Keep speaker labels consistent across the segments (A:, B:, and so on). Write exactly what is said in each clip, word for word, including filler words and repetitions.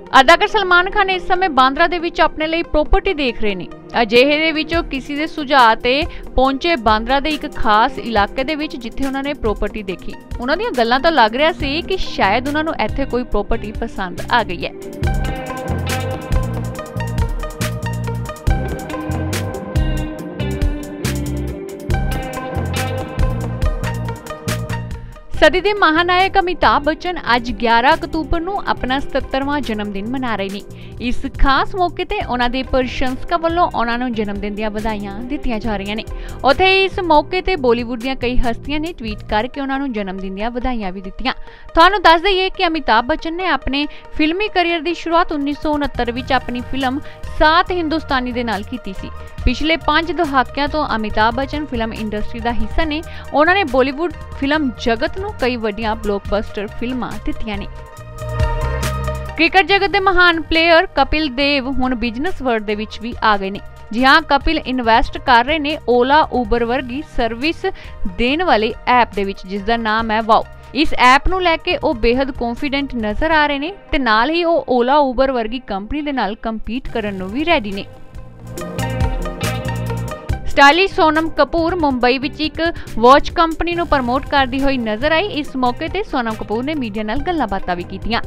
A: अदाकार सलमान खान इस समय बांद्रा दे विच अपने लिए प्रॉपर्टी देख रहे ने। अजिहे दे विचों किसी दे सुझाव ते पहुंचे बांद्रा दे एक खास इलाके दे विच जिथे उन्होंने प्रॉपर्टी देखी। उन्हां दीयां गल्लां तो लग रहा सी कि शायद उन्हां नूं इत्थे कोई प्रॉपर्टी पसंद आ गई है। सदी के महानायक अमिताभ बच्चन अज ग्यारह अक्तूबर को अपना सत्तरवां जन्मदिन मना रहे हैं। इस खास मौके ते उन्हां दे प्रशंसकां वल्लों उन्हां नूं जन्मदिन दीयां वधाइयां दित्तियां जा रही ने। उत्थे इस मौके ते बॉलीवुड दीयां कई हस्तियां ने ट्वीट करके उन्हां नूं जन्मदिन दीयां वधाइयां भी दित्तियां। तुहानूं दस दईए कि अमिताभ बच्चन ने अपने फिल्मी करियर की शुरुआत उन्नीस सौ उनहत्तर विच अपनी फिल्म सात हिंदुस्तानी दे नाल कीती सी। पिछले पांच दहाकियां तो अमिताभ बच्चन फिल्म इंडस्ट्री का हिस्सा ने। उन्होंने बॉलीवुड फिल्म जगत नूं कई वड्डियां ब्लॉकबस्टर फिल्मां दित्तियां ने। क्रिकेट जगत के महान प्लेयर कपिल देव हुण बिजनेस वर्ल्ड दे विच भी आ गए ने। जी हाँ, कपिल इन्वेस्ट कर रहे ने ओला उबर वर्गी सर्विस देने वाले ऐप दे विच जिसका नाम है वाओ। इस ऐप नूं लैके ओ बेहद कॉन्फिडेंट नजर आ रहे ने ते नाल ही ओ ओला उबर वर्गी कंपनी दे नाल कंपीट करन नूं भी रेडी ने। स्टाइलिश सोनम कपूर मुंबई विच एक वॉच कंपनी नूं प्रमोट करदी हुई नजर आई। इस मौके ते सोनम कपूर ने मीडिया नाल गल्लां बातां भी कीतियां।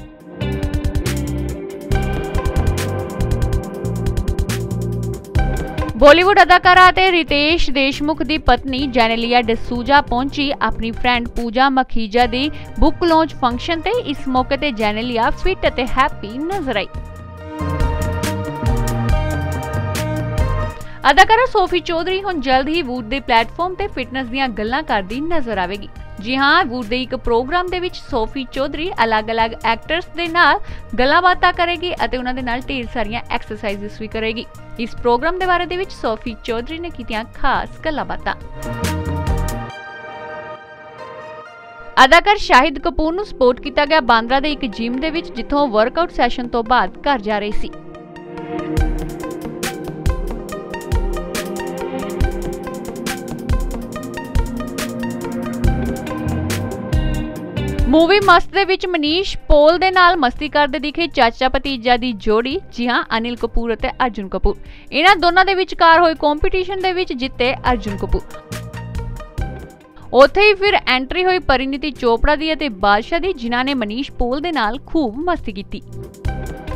A: बॉलीवुड अदाकारा ते रितेश देशमुख की पत्नी जेनेलिया डिसूजा पहुंची अपनी फ्रेंड पूजा मखीजा दी बुक लॉन्च फंक्शन ते। इस मौके ते जेनेलिया फिट ते हैप्पी नजर आई। अदाकारा सोफी चौधरी हुण जल्द ही वूड दे प्लेटफॉर्म ते फिटनेस दीयां गल्लां करदी नजर आवेगी। जी हाँ, वूड दे एक प्रोग्राम दे विच सोफी चौधरी अलग अलग एक्टर्स दे नाल गल्लां बातां करेगी अते उन्हां दे नाल ढेर सारियां एक्सरसाइजेस भी करेगी। इस प्रोग्राम दे बारे दे विच सोफी चौधरी ने कीतियां खास गल्लां बातां। अदाकार शाहिद कपूर नूं सपोर्ट किया गया बांद्रा दे एक जिम दे विच जिथों वर्कआउट सैशन तो बाद घर जा रहे सी। मूवी मस्त दे विच मनीष पॉल दे नाल मस्ती करदे दिखे चाचा भतीजा दी जोड़ी। जी हाँ, अनिल कपूर ते अर्जुन कपूर। इन्हां दोनों दे विचकार होए कंपीटीशन दे विच जिते अर्जुन कपूर। उत्थे ही फिर एंट्री हुई परिणीति चोपड़ा दी ते बादशाह दी, जिन्हां ने मनीष पॉल दे नाल खूब मस्ती कीती।